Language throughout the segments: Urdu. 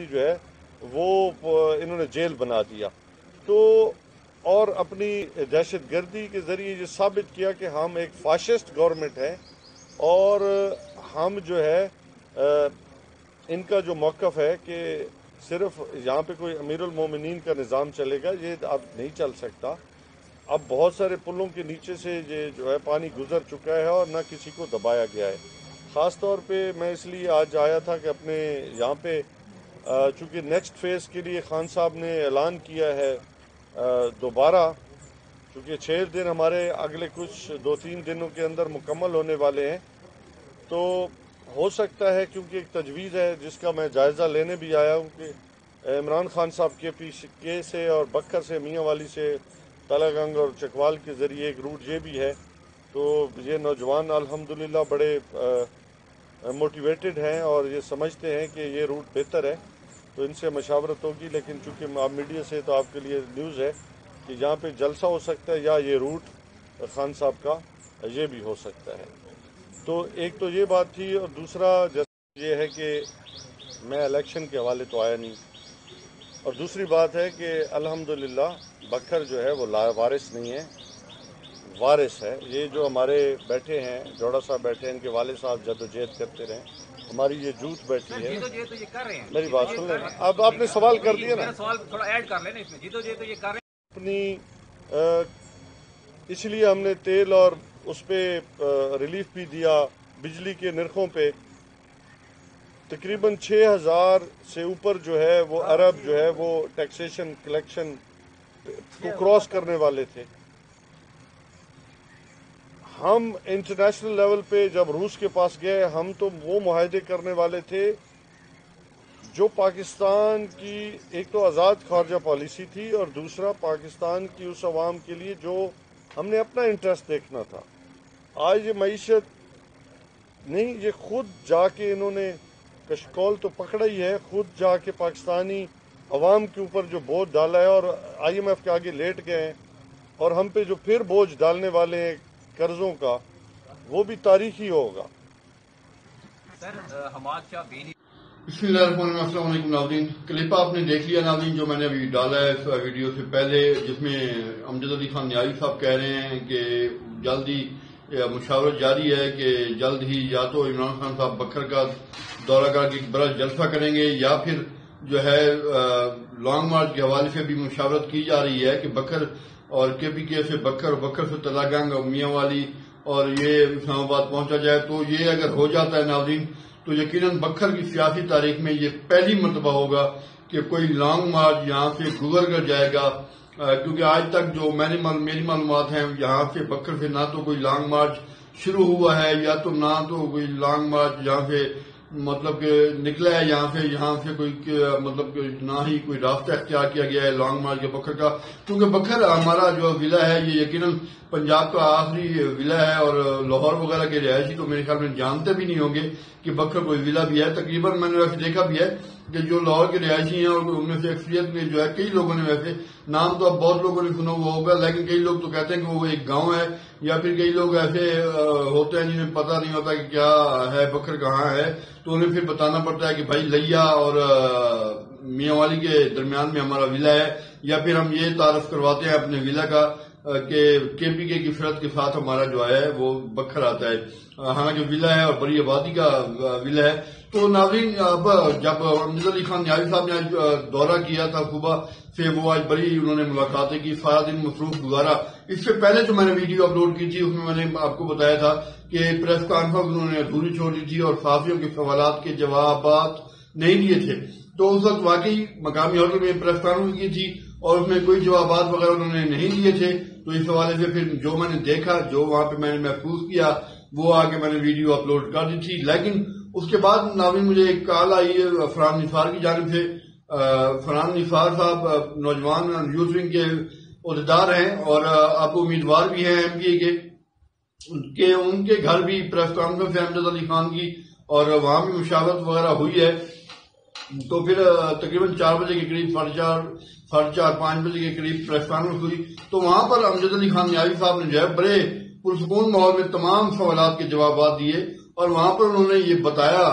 گردی جو ہے وہ انہوں نے جیل بنا دیا، تو اور اپنی دہشت گردی کے ذریعے یہ ثابت کیا کہ ہم ایک فاشسٹ گورنمنٹ ہیں، اور ہم جو ہے ان کا جو موقف ہے کہ صرف یہاں پہ کوئی امیر المومنین کا نظام چلے گا، یہ اب نہیں چل سکتا۔ اب بہت سارے پلوں کے نیچے سے یہ جو ہے پانی گزر چکا ہے اور نہ کسی کو دبایا گیا ہے۔ خاص طور پہ میں اس لیے آج آیا تھا کہ اپنے یہاں پہ چونکہ نیکسٹ فیز کے لیے خان صاحب نے اعلان کیا ہے دوبارہ، چونکہ 6 دن ہمارے اگلے کچھ 2-3 دنوں کے اندر مکمل ہونے والے ہیں، تو ہو سکتا ہے کیونکہ ایک تجویز ہے جس کا میں جائزہ لینے بھی آیا ہوں کہ عمران خان صاحب کے سے اور بکر سے، میاں والی سے، تلہ گنگ اور چکوال کے ذریعے ایک روٹ یہ بھی ہے، تو یہ نوجوان الحمدللہ بڑے موٹیویٹڈ ہیں اور یہ سمجھتے ہیں کہ یہ روٹ بہتر ہے، تو ان سے مشاورت ہوگی۔ لیکن چونکہ آپ میڈیا سے تو آپ کے لیے نیوز ہے کہ یہاں پہ جلسہ ہو سکتا ہے یا یہ روٹ خان صاحب کا یہ بھی ہو سکتا ہے۔ تو ایک تو یہ بات تھی، اور دوسرا یہ ہے کہ میں الیکشن کے حوالے تو آیا نہیں، اور دوسری بات ہے کہ الحمدللہ بکر جو ہے وہ وارث نہیں ہے، وارث ہے۔ یہ جو ہمارے بیٹھے ہیں، جوڑا صاحب بیٹھے ہیں، ان کے والد صاحب جدوجہد کرتے رہے، ہماری یہ جوت بیٹھی ہے۔ میری بات سن لیں، اب آپ نے سوال کر دیا نا، سوال تھوڑا ایڈ کر لیں نا اس میں، جیتو جی تو یہ کر رہے ہیں اپنی اس لیے ہم نے تیل اور اس پہ ریلیف بھی دیا، بجلی کے نرخوں پہ تقریباً 6,000 سے اوپر جو ہے وہ عرب جو ہے وہ ٹیکسیشن کلیکشن کو کراس کرنے والے تھے۔ ہم انٹرنیشنل لیول پہ جب روس کے پاس گئے، ہم تو وہ معاہدے کرنے والے تھے جو پاکستان کی ایک تو آزاد خارجہ پالیسی تھی، اور دوسرا پاکستان کی اس عوام کے لیے جو ہم نے اپنا انٹرسٹ دیکھنا تھا۔ آج یہ معیشت نہیں، یہ خود جا کے انہوں نے کشکول تو پکڑا ہی ہے، خود جا کے پاکستانی عوام کے اوپر جو بوجھ ڈالا ہے، اور IMF کے آگے لیٹ گئے ہیں، اور ہم پہ جو پھر بوجھ ڈالنے والے ہیں قرضوں کا، وہ بھی تاریخی ہوگا۔ سر حماد شاہ بینی بسم اللہ الرحمن الرحیم۔ السلام علیکم ناظرین، کلپ آپ نے دیکھ لیا ناظرین جو میں نے ابھی ڈالا ہے اس ویڈیو سے پہلے، جس میں امجد علی خان نیازی صاحب کہہ رہے ہیں کہ جلد ہی مشاورت جاری ہے کہ جلد ہی یا تو عمران خان صاحب بکر کا دورہ کر کے ایک بڑا جلسہ کریں گے، یا پھر جو ہے لانگ مارچ کے حوالے سے بھی مشاورت کی جا رہی ہے کہ بکر اور KPK سے بکر، بکر سے تلہ گنگ اور میاں والی اور یہ اسلام آباد پہنچا جائے۔ تو یہ اگر ہو جاتا ہے ناظرین تو یقیناً بکر کی سیاسی تاریخ میں یہ پہلی مرتبہ ہوگا کہ کوئی لانگ مارچ یہاں سے گزر کر جائے گا، کیونکہ آج تک جو میری معلومات ہیں یہاں سے بکر سے نہ تو کوئی لانگ مارچ شروع ہوا ہے، یا تو نہ تو کوئی لانگ مارچ یہاں سے مطلب کہ نکلا ہے یہاں سے کوئی مطلب کہ نہ ہی کوئی راستہ اختیار کیا گیا ہے لانگ مارچ کے بکر کا، کیونکہ بکر ہمارا جو ضلع ہے یہ یقیناً پنجاب کا آخری ضلع ہے، اور لاہور وغیرہ کے رہائشی تو میرے خیال میں جانتے بھی نہیں ہوں گے کہ بکر کوئی ضلع بھی ہے۔ تقریباً میں نے ویسے دیکھا بھی ہے کہ جو لاہور کے رہائشی ہیں اور ان میں سے اکثریت میں جو ہے کئی لوگوں نے ویسے نام تو اب بہت لوگوں نے سنا ہوا ہوگا، لیکن کئی لوگ تو کہتے ہیں کہ وہ ایک گاؤں ہے، یا پھر کئی لوگ ایسے ہوتے ہیں جنہیں پتہ نہیں ہوتا کہ کیا ہے بکر کہاں ہے، تو انہیں پھر بتانا پڑتا ہے کہ بھائی لیا اور میاں والی کے درمیان میں ہمارا ضلع ہے، یا پھر ہم یہ تعارف کرواتے ہیں اپنے ضلع کا کہ KPK کی فرد کے ساتھ ہمارا جو ہے وہ بکر آتا ہے، حالانکہ ضلع ہے اور بڑی آبادی کا ضلع ہے۔ تو ناظرین اب جب امجد علی خان نیازی صاحب نے آج دورہ کیا تھا صبح سے، وہ آج بڑی انہوں نے ملاقاتیں کی، سارا دن مصروف گزارا۔ اس سے پہلے جو میں نے ویڈیو اپلوڈ کی تھی اس میں نے آپ کو بتایا تھا کہ پریس کانفرنس انہوں نے ادھوری چھوڑ دی تھی اور صحافیوں کے سوالات کے جوابات نہیں دیے تھے، تو اس وقت واقعی مقامی ہوٹل میں پریس کانفرنس کی تھی اور اس میں کوئی جوابات وغیرہ انہوں نے نہیں دیے تھے، تو اس حوالے سے پھر جو میں نے دیکھا، جو وہاں پہ میں نے محسوس کیا، وہ آگے میں نے ویڈیو اپلوڈ کر دی تھی۔ لیکن اس کے بعد ناظرین مجھے ایک کال آئی ہے فرحان نثار کی جانب سے۔ فرحان نثار صاحب نوجوان یوتھ ونگ کے عہدیدار ہیں اور اب امیدوار بھی ہیں MPA کے، کہ ان کے گھر بھی پریس کانفرنس ہے امجد علی خان کی اور وہاں بھی مشاورت وغیرہ ہوئی ہے۔ تو پھر تقریباً 4 بجے کے قریب، 4:30 5 بجے کے قریب پریس کانفرنس ہوئی، تو وہاں پر امجد علی خان نیازی صاحب نے جو ہے بڑے پرسکون ماحول میں تمام سوالات کے جوابات دیے، اور وہاں پر انہوں نے یہ بتایا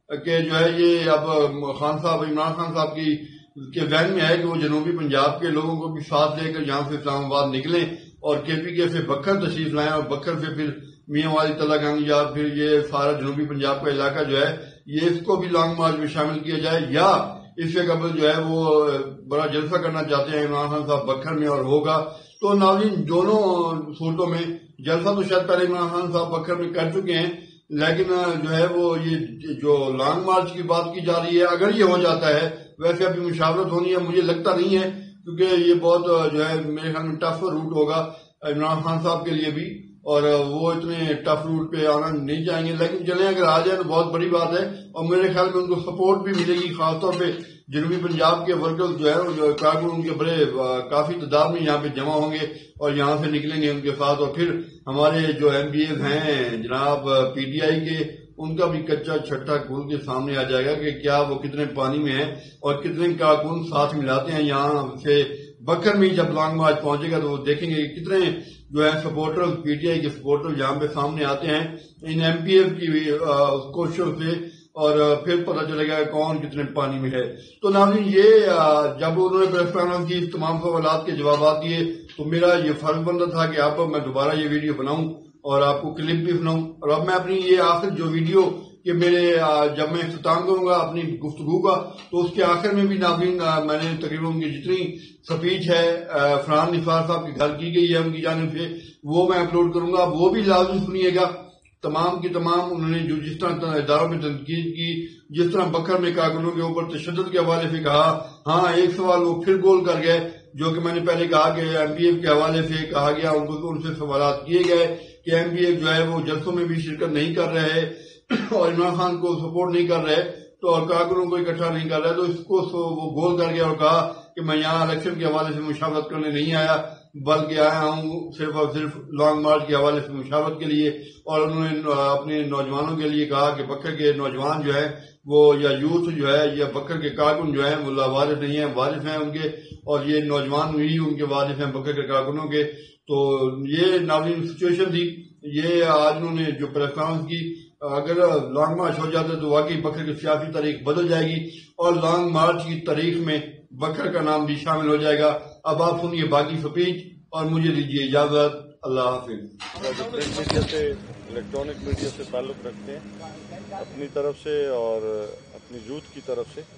کہ جو ہے یہ اب خان صاحب عمران خان صاحب کے ذہن میں ہے کہ وہ جنوبی پنجاب کے لوگوں کو بھی ساتھ لے کر یہاں سے اسلام آباد نکلیں اور KPK سے بکھر تشریف لائیں اور بکھر سے پھر میاں والی تلہ گنگ یا پھر یہ سارا جنوبی پنجاب کا علاقہ جو ہے یہ اس کو بھی لانگ مارچ میں شامل کیا جائے، یا اس سے قبل جو ہے وہ بڑا جلسہ کرنا چاہتے ہیں عمران خان صاحب بکھر میں اور ہوگا۔ تو ناظرین دونوں صورتوں میں جلسہ تو شاید پہلے عمران خان صاحب بکھر میں کر چکے ہیں، لیکن جو ہے وہ یہ جو لانگ مارچ کی بات کی جا رہی ہے اگر یہ ہو جاتا ہے، ویسے ابھی مشاورت ہونی ہے، مجھے لگتا نہیں ہے کیونکہ یہ بہت جو ہے میرے خیال میں ٹف روٹ ہوگا عمران خان صاحب کے لیے بھی، اور وہ اتنے ٹف روٹ پہ آنا نہیں چاہیں گے، لیکن چلیں اگر آ جائیں تو بہت بڑی بات ہے، اور میرے خیال میں ان کو سپورٹ بھی ملے گی، خاص طور پہ جنوبی پنجاب کے ورکرز جو ہے کارکن ان کے بڑے کافی تعداد میں یہاں پہ جمع ہوں گے اور یہاں سے نکلیں گے ان کے ساتھ، اور پھر ہمارے جو MPs ہیں جناب PTI کے، ان کا بھی کچا چھٹا کھول کے سامنے آ جائے گا کہ کیا وہ کتنے پانی میں ہیں اور کتنے کارکن ساتھ ملاتے ہیں۔ یہاں سے بکر میں جب لانگ مارچ پہنچے گا تو وہ دیکھیں گے کہ کتنے جو ہے سپورٹر PTI کے سپورٹر یہاں پہ سامنے آتے ہیں ان MPs کی کوششوں سے، اور پھر پتہ چلے گا کون کتنے پانی میں ہے۔ تو ناظرین یہ جب انہوں نے پریس کانفرنس کی تمام سوالات کے جوابات دیے تو میرا یہ فرض بنتا تھا کہ اب میں دوبارہ یہ ویڈیو بناؤں اور آپ کو کلپ بھی سناؤں، اور اب میں اپنی یہ آخر جو ویڈیو کہ میرے جب میں اختتام کروں گا اپنی گفتگو کا تو اس کے آخر میں بھی ناظرین میں نے تقریباً ان کی جتنی سپیچ ہے فرحان نثار صاحب کی گھر کی گئی ہے ان کی جانب سے وہ میں اپلوڈ کروں گا، وہ بھی لازمی سنیے گا۔ تمام کی تمام انہوں نے جو جس طرح اداروں میں تنقید کی، جس طرح بکر میں کارکنوں کے اوپر تشدد کے حوالے سے کہا، ہاں ایک سوال وہ پھر گول کر گئے جو کہ میں نے پہلے کہا کہ MPF کے حوالے سے کہا گیا، ان سے سوالات کیے گئے کہ MPF جو ہے وہ جلسوں میں بھی شرکت نہیں کر رہے اور عمران خان کو سپورٹ نہیں کر رہے تو اور کارکنوں کو اکٹھا نہیں کر رہے، تو اس کو وہ گول کر گیا اور کہا کہ میں یہاں الیکشن کے حوالے سے مشاورت کرنے نہیں آیا بلکہ آیا ہوں صرف اور صرف لانگ مارچ کے حوالے سے مشاورت کے لیے۔ اور انہوں نے اپنے نوجوانوں کے لیے کہا کہ بکر کے نوجوان جو ہے وہ یا یوتھ جو ہے یا بکر کے کارکن جو ہیں وہ وارث نہیں ہیں، وارث ہیں ان کے، اور یہ نوجوان ہی ان کے وارث ہیں بکر کے کارکنوں کے۔ تو یہ ناظرین سچویشن تھی، یہ آج انہوں نے جو پریس کانفرنس کی، اگر لانگ مارچ ہو جاتا ہے تو واقعی بکر کی سیاسی تاریخ بدل جائے گی اور لانگ مارچ کی تاریخ میں بکر کا نام بھی شامل ہو جائے گا۔ اب آپ سنیے باقی سپیچ اور مجھے دیجیے اجازت، اللہ حافظ۔ پرنٹ میڈیا سے الیکٹرانک میڈیا سے تعلق رکھتے ہیں، اپنی طرف سے اور اپنی یوتھ کی طرف سے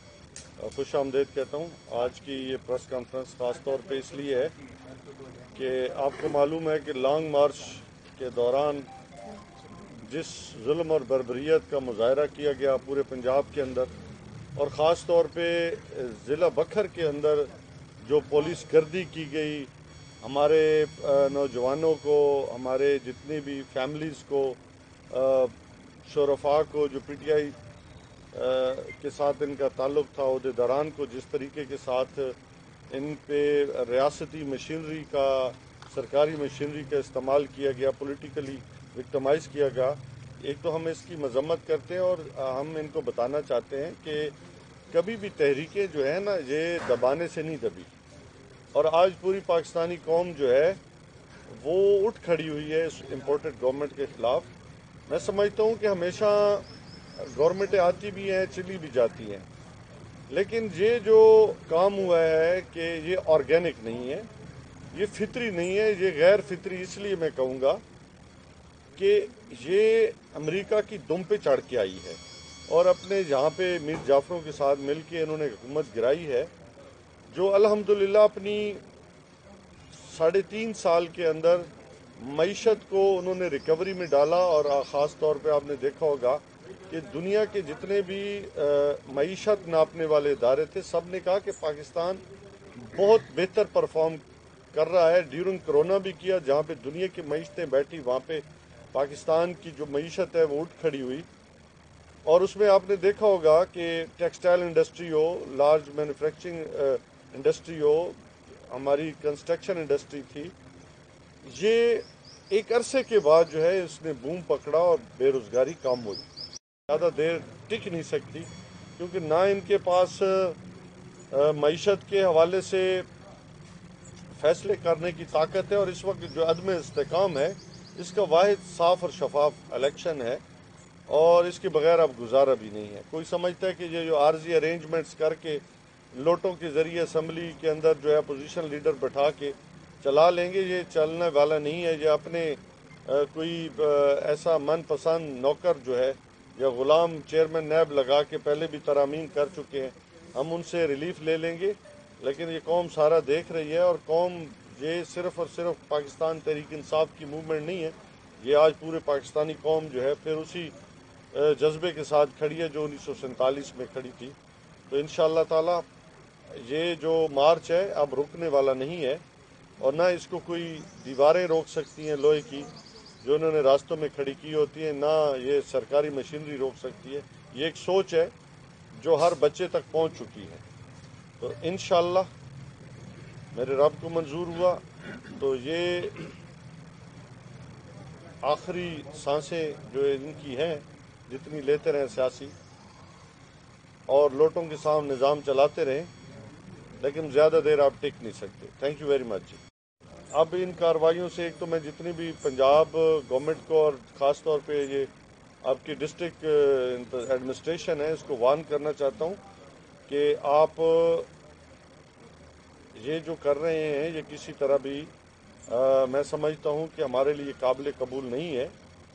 خوش آمدید کہتا ہوں۔ آج کی یہ پریس کانفرنس خاص طور پہ اس لیے ہے کہ آپ کو معلوم ہے کہ لانگ مارچ کے دوران جس ظلم اور بربریت کا مظاہرہ کیا گیا پورے پنجاب کے اندر اور خاص طور پہ ضلع بکھر کے اندر جو پولیس گردی کی گئی، ہمارے نوجوانوں کو، ہمارے جتنی بھی فیملیز کو، شرفاء کو جو PTI کے ساتھ ان کا تعلق تھا، عہدیداران کو جس طریقے کے ساتھ ان پہ ریاستی مشینری کا، سرکاری مشینری کا استعمال کیا گیا، پولیٹیکلی وکٹمائز کیا گیا، ایک تو ہم اس کی مذمت کرتے ہیں اور ہم ان کو بتانا چاہتے ہیں کہ کبھی بھی تحریکیں جو ہے نا یہ دبانے سے نہیں دبی، اور آج پوری پاکستانی قوم جو ہے وہ اٹھ کھڑی ہوئی ہے اس امپورٹڈ گورنمنٹ کے خلاف۔ میں سمجھتا ہوں کہ ہمیشہ گورنمنٹیں آتی بھی ہیں چلی بھی جاتی ہیں، لیکن یہ جو کام ہوا ہے کہ یہ آرگینک نہیں ہے، یہ فطری نہیں ہے، یہ غیر فطری اس لیے میں کہوں گا کہ یہ امریکہ کی دم پہ چڑھ کے آئی ہے اور اپنے یہاں پہ میر جعفروں کے ساتھ مل کے انہوں نے حکومت گرائی ہے، جو الحمدللہ اپنی 3.5 سال کے اندر معیشت کو انہوں نے ریکوری میں ڈالا، اور خاص طور پہ آپ نے دیکھا ہوگا کہ دنیا کے جتنے بھی معیشت ناپنے والے ادارے تھے سب نے کہا کہ پاکستان بہت بہتر پرفارم کر رہا ہے۔ ڈیورنگ کرونا بھی کیا، جہاں پہ دنیا کی معیشتیں بیٹھی وہاں پہ پاکستان کی جو معیشت ہے وہ اٹھ کھڑی ہوئی، اور اس میں آپ نے دیکھا ہوگا کہ ٹیکسٹائل انڈسٹری ہو، لارج مینوفیکچرنگ انڈسٹری ہو، ہماری کنسٹرکشن انڈسٹری تھی، یہ ایک عرصے کے بعد جو ہے اس نے بوم پکڑا اور بے روزگاری کم ہوئی، زیادہ دیر ٹک نہیں سکتی کیونکہ نہ ان کے پاس معیشت کے حوالے سے فیصلے کرنے کی طاقت ہے، اور اس وقت جو عدم استحکام ہے اس کا واحد صاف اور شفاف الیکشن ہے، اور اس کے بغیر اب گزارا بھی نہیں ہے. کوئی سمجھتا ہے کہ یہ جو عارضی ارینجمنٹس کر کے لوٹوں کے ذریعے اسمبلی کے اندر جو ہے اپوزیشن لیڈر بٹھا کے چلا لیں گے، یہ چلنے والا نہیں ہے. یہ اپنے کوئی ایسا من پسند نوکر جو ہے یا غلام چیئرمین نیب لگا کے پہلے بھی ترامیم کر چکے ہیں، ہم ان سے ریلیف لے لیں گے. لیکن یہ قوم سارا دیکھ رہی ہے، اور قوم یہ صرف اور صرف پاکستان تحریک انصاف کی موومنٹ نہیں ہے، یہ آج پورے پاکستانی قوم جو ہے پھر اسی جذبے کے ساتھ کھڑی ہے جو 1947 میں کھڑی تھی. تو انشاءاللہ تعالی یہ جو مارچ ہے اب رکنے والا نہیں ہے، اور نہ اس کو کوئی دیواریں روک سکتی ہیں لوہے کی جو انہوں نے راستوں میں کھڑی کی ہوتی ہیں، نہ یہ سرکاری مشینری روک سکتی ہے. یہ ایک سوچ ہے جو ہر بچے تک پہنچ چکی ہے. تو انشاءاللہ میرے رب کو منظور ہوا تو یہ آخری سانسیں جو ان کی ہیں جتنی لیتے رہیں سیاسی، اور لوٹوں کے سامنے نظام چلاتے رہیں، لیکن زیادہ دیر آپ ٹک نہیں سکتے. تھینک یو ویری مچ جی. اب ان کارروائیوں سے ایک تو میں جتنی بھی پنجاب گورنمنٹ کو اور خاص طور پہ یہ آپ کی ڈسٹرکٹ ایڈمنسٹریشن ہے اس کو وارن کرنا چاہتا ہوں کہ آپ یہ جو کر رہے ہیں یہ کسی طرح بھی میں سمجھتا ہوں کہ ہمارے لیے قابل قبول نہیں ہے.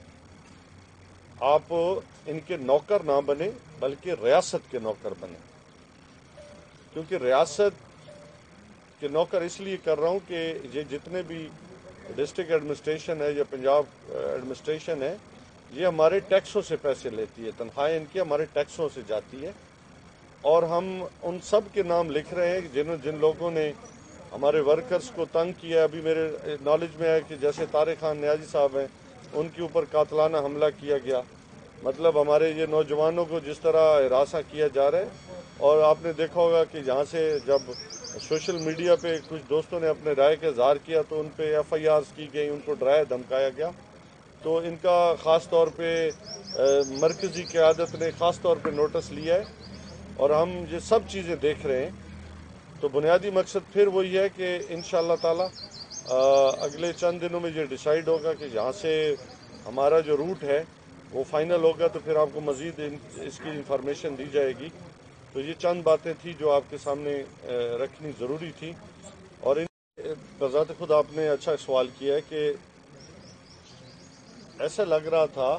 آپ ان کے نوکر نہ بنے بلکہ ریاست کے نوکر بنے، کیونکہ ریاست کے نوکر اس لیے کر رہا ہوں کہ یہ جتنے بھی ڈسٹرکٹ ایڈمنسٹریشن ہے یا پنجاب ایڈمنسٹریشن ہے یہ ہمارے ٹیکسوں سے پیسے لیتی ہے، تنخواہیں ان کی ہمارے ٹیکسوں سے جاتی ہے. اور ہم ان سب کے نام لکھ رہے ہیں جن لوگوں نے ہمارے ورکرز کو تنگ کیا. ابھی میرے نالج میں ہے کہ جیسے طارق خان نیازی صاحب ہیں، ان کے اوپر قاتلانہ حملہ کیا گیا. مطلب ہمارے یہ نوجوانوں کو جس طرح ہراساں کیا جا رہا ہے. اور آپ نے دیکھا ہوگا کہ یہاں سے جب سوشل میڈیا پہ کچھ دوستوں نے اپنے رائے کا اظہار کیا تو ان پہ ایف آئی آرز کی گئی، ان کو ڈرایا دھمکایا گیا. تو ان کا خاص طور پہ مرکزی قیادت نے خاص طور پہ نوٹس لیا ہے، اور ہم یہ سب چیزیں دیکھ رہے ہیں. تو بنیادی مقصد پھر وہی ہے کہ انشاءاللہ تعالی اگلے چند دنوں میں یہ ڈیسائیڈ ہوگا کہ یہاں سے ہمارا جو روٹ ہے وہ فائنل ہوگا، تو پھر آپ کو مزید اس کی انفارمیشن دی جائے گی. تو یہ چند باتیں تھیں جو آپ کے سامنے رکھنی ضروری تھی. اور بذات خود آپ نے اچھا سوال کیا ہے کہ ایسا لگ رہا تھا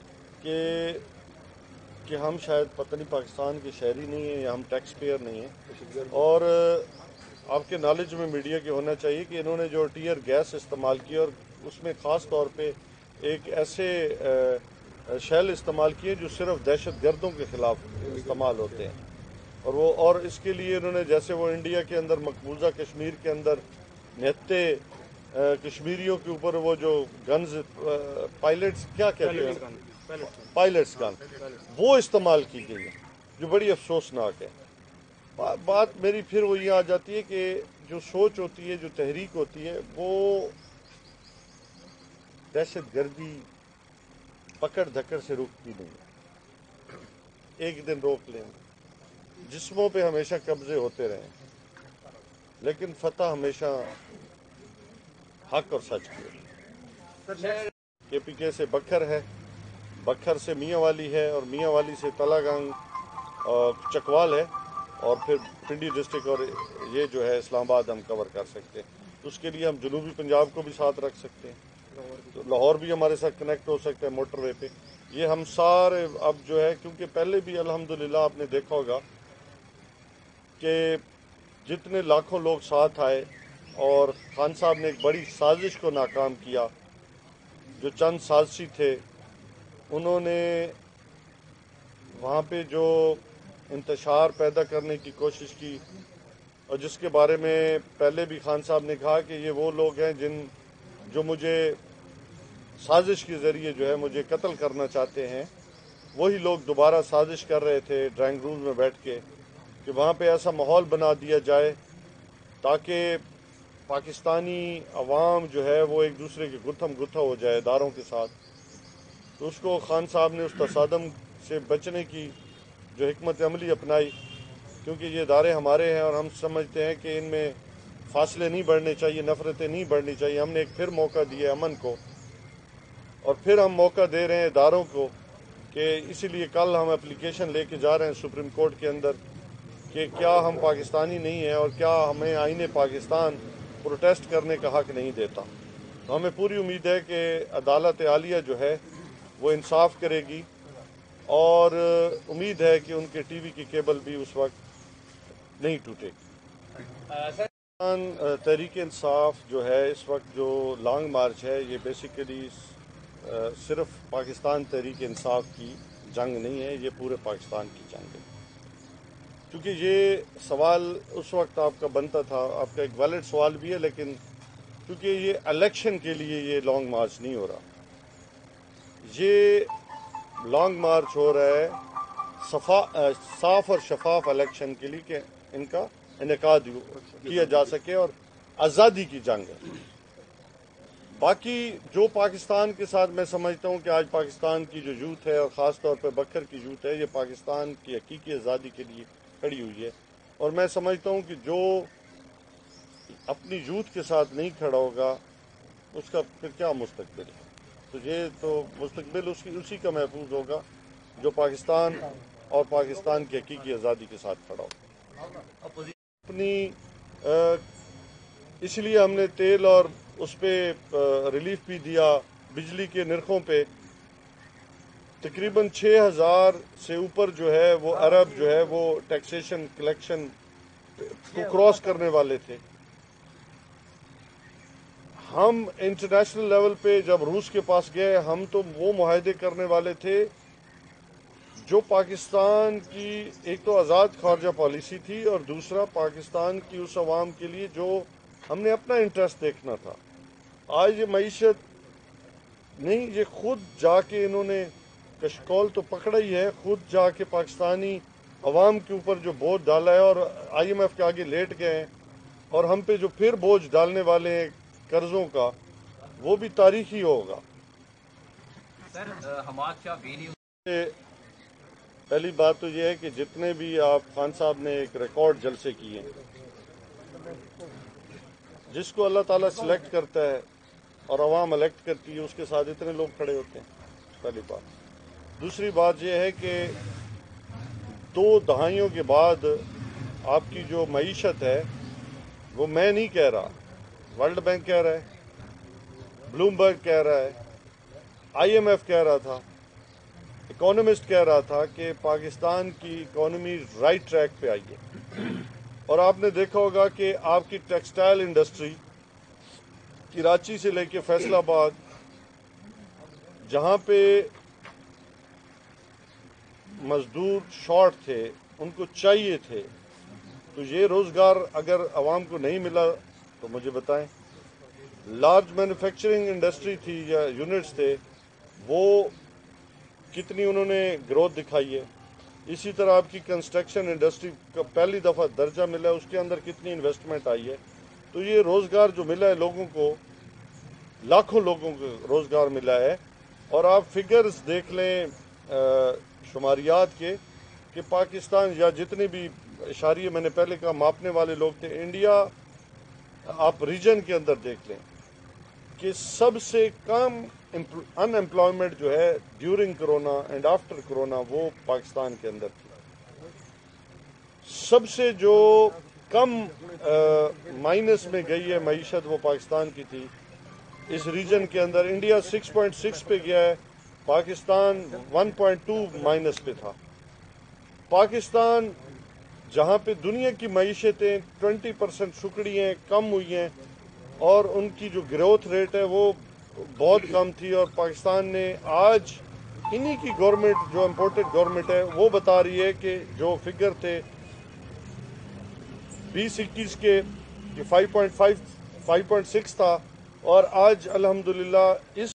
کہ ہم شاید پتہ نہیں پاکستان کے شہری نہیں ہیں یا ہم ٹیکس پیئر نہیں ہیں. اور آپ کے نالج میں میڈیا کے ہونا چاہیے کہ انہوں نے جو ٹیئر گیس استعمال کی اور اس میں خاص طور پہ ایک ایسے شیل استعمال کیے جو صرف دہشت گردوں کے خلاف استعمال ہوتے ہیں. اور اس کے لیے انہوں نے جیسے وہ انڈیا کے اندر مقبوضہ کشمیر کے اندر نہتے کشمیریوں کے اوپر وہ جو گنز پائلٹس کیا کہتے ہیں پائلٹس گن وہ استعمال کی گئی ہے، جو بڑی افسوسناک ہے. بات میری پھر وہ یہ آ جاتی ہے کہ جو سوچ ہوتی ہے، جو تحریک ہوتی ہے، وہ دہشت گردی پکڑ دھکڑ سے رکتی نہیں ہے. ایک دن روک لیں، جسموں پہ ہمیشہ قبضے ہوتے رہیں، لیکن فتح ہمیشہ حق اور سچ کی. کے پی کے سے بکھر ہے، بکھر سے میاں والی ہے، اور میاں والی سے تلا گنگ چکوال ہے، اور پھر پنڈی ڈسٹرکٹ اور یہ جو ہے اسلام آباد ہم کور کر سکتے ہیں. اس کے لیے ہم جنوبی پنجاب کو بھی ساتھ رکھ سکتے ہیں، لاہور بھی ہمارے ساتھ کنیکٹ ہو سکتا ہے موٹر وے پہ. یہ ہم سارے اب جو ہے کیونکہ پہلے بھی الحمدللہ آپ نے دیکھا ہوگا کہ جتنے لاکھوں لوگ ساتھ آئے اور خان صاحب نے ایک بڑی سازش کو ناکام کیا. جو چند سازشی تھے انہوں نے وہاں پہ جو انتشار پیدا کرنے کی کوشش کی، اور جس کے بارے میں پہلے بھی خان صاحب نے کہا کہ یہ وہ لوگ ہیں جو مجھے سازش کے ذریعے جو ہے مجھے قتل کرنا چاہتے ہیں. وہی لوگ دوبارہ سازش کر رہے تھے ڈرائنگ روم میں بیٹھ کے کہ وہاں پہ ایسا ماحول بنا دیا جائے تاکہ پاکستانی عوام جو ہے وہ ایک دوسرے کے گتھم گتھا ہو جائے اداروں کے ساتھ. تو اس کو خان صاحب نے اس تصادم سے بچنے کی جو حکمت عملی اپنائی، کیونکہ یہ ادارے ہمارے ہیں اور ہم سمجھتے ہیں کہ ان میں فاصلے نہیں بڑھنے چاہیے، نفرتیں نہیں بڑھنی چاہیے. ہم نے ایک پھر موقع دیا امن کو، اور پھر ہم موقع دے رہے ہیں اداروں کو کہ اسی لیے کل ہم اپلیکیشن لے کے جا رہے ہیں سپریم کورٹ کے اندر کہ کیا ہم پاکستانی نہیں ہیں اور کیا ہمیں آئین پاکستان پروٹیسٹ کرنے کا حق نہیں دیتا. تو ہمیں پوری امید ہے کہ عدالت عالیہ جو ہے وہ انصاف کرے گی اور امید ہے کہ ان کے ٹی وی کی کیبل بھی اس وقت نہیں ٹوٹے گی. تحریک انصاف جو ہے اس وقت جو لانگ مارچ ہے یہ بیسیکلی صرف پاکستان تحریک انصاف کی جنگ نہیں ہے، یہ پورے پاکستان کی جنگ ہے. کیونکہ یہ سوال اس وقت آپ کا بنتا تھا، آپ کا ایک ویلڈ سوال بھی ہے، لیکن کیونکہ یہ الیکشن کے لیے یہ لانگ مارچ نہیں ہو رہا، یہ لانگ مارچ ہو رہا ہے صاف اور شفاف الیکشن کے لیے کہ ان کا انعقاد کیا جا سکے اور آزادی کی جنگ ہے. باقی جو پاکستان کے ساتھ میں سمجھتا ہوں کہ آج پاکستان کی جو یوتھ ہے اور خاص طور پہ بکر کی یوتھ ہے، یہ پاکستان کی حقیقی آزادی کے لیے کھڑی ہوئی ہے. اور میں سمجھتا ہوں کہ جو اپنی یوتھ کے ساتھ نہیں کھڑا ہوگا اس کا پھر کیا مستقبل ہے. تو یہ تو مستقبل اسی کا محفوظ ہوگا جو پاکستان اور پاکستان کی حقیقی آزادی کے ساتھ کھڑا ہوگا. اس لیے ہم نے تیل اور اس پہ ریلیف بھی دیا. بجلی کے نرخوں پہ تقریباً 6,000 سے اوپر جو ہے وہ ارب جو ہے وہ ٹیکسیشن کلیکشن کو کراس کرنے والے تھے. ہم انٹرنیشنل لیول پہ جب روس کے پاس گئے ہم تو وہ معاہدے کرنے والے تھے جو پاکستان کی ایک تو آزاد خارجہ پالیسی تھی اور دوسرا پاکستان کی اس عوام کے لیے جو ہم نے اپنا انٹرسٹ دیکھنا تھا. آج یہ معیشت نہیں، یہ خود جا کے انہوں نے کشکول تو پکڑا ہی ہے، خود جا کے پاکستانی عوام کے اوپر جو بوجھ ڈالا ہے اور آئی ایم ایف کے آگے لیٹ گئے ہیں اور ہم پہ جو پھر بوجھ ڈالنے والے ہیں قرضوں کا وہ بھی تاریخی ہوگا. سر حماد شاہ بینی پہلی بات تو یہ ہے کہ جتنے بھی آپ خان صاحب نے ایک ریکارڈ جلسے کیے ہیں، جس کو اللہ تعالیٰ سلیکٹ کرتا ہے اور عوام الیکٹ کرتی ہے اس کے ساتھ اتنے لوگ کھڑے ہوتے ہیں، پہلی بات. دوسری بات یہ ہے کہ 2 دہائیوں کے بعد آپ کی جو معیشت ہے وہ میں نہیں کہہ رہا، ورلڈ بینک کہہ رہا ہے، بلومبرگ کہہ رہا ہے، آئی ایم ایف کہہ رہا تھا، اکانومسٹ کہہ رہا تھا کہ پاکستان کی اکانومی رائٹ ٹریک پہ آئی ہے. اور آپ نے دیکھا ہوگا کہ آپ کی ٹیکسٹائل انڈسٹری کراچی سے لے کے فیصل آباد جہاں پہ مزدور شارٹ تھے ان کو چاہیے تھے، تو یہ روزگار اگر عوام کو نہیں ملا تو مجھے بتائیں. لارج مینوفیکچرنگ انڈسٹری تھی یا یونٹس تھے وہ کتنی انہوں نے گروتھ دکھائی ہے. اسی طرح آپ کی کنسٹرکشن انڈسٹری کا پہلی دفعہ درجہ ملا ہے، اس کے اندر کتنی انویسٹمنٹ آئی ہے. تو یہ روزگار جو ملا ہے لوگوں کو، لاکھوں لوگوں کو روزگار ملا ہے. اور آپ فگرز دیکھ لیں شماریات کے کہ پاکستان یا جتنے بھی اشاریے میں نے پہلے کہا ماپنے والے لوگ تھے، انڈیا آپ ریجن کے اندر دیکھ لیں کہ سب سے کم ان امپلائمنٹ جو ہے during corona and after corona وہ پاکستان کے اندر تھی. سب سے جو کم مائنس میں گئی ہے معیشت وہ پاکستان کی تھی. اس ریجن کے اندر انڈیا 6.6 پہ گیا ہے، پاکستان 1.2 مائنس پہ تھا. پاکستان جہاں پہ دنیا کی معیشتیں 20% سکڑی ہیں، کم ہوئی ہیں اور ان کی جو گروتھ ریٹ ہے وہ بہت کم تھی، اور پاکستان نے آج انہی کی گورنمنٹ جو امپورٹڈ گورنمنٹ ہے وہ بتا رہی ہے کہ جو فگر تھے 2021 کے 5.6 تھا اور آج الحمدللہ اس